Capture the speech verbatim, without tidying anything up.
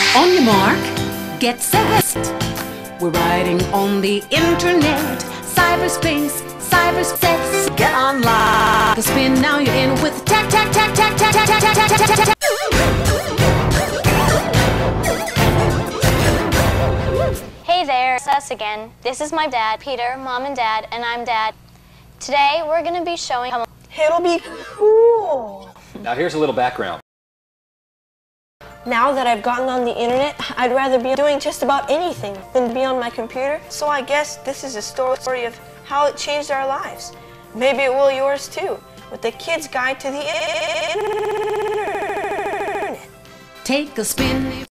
On your mark, get set. We're riding on the internet, cyberspace, cyberspace. Get online. The spin, now you're in with tech, tech, tech, tech, tech, tech, tech, tech, tech, tech, tech. Hey there, it's us again. This is my dad, Peter, mom and dad, and I'm dad. Today we're gonna be showing how. It'll be cool. Now here's a little background. Now that I've gotten on the internet, I'd rather be doing just about anything than be on my computer. So I guess this is a story of how it changed our lives. Maybe it will yours too, with the Kid's Guide to the Internet. Take a spin.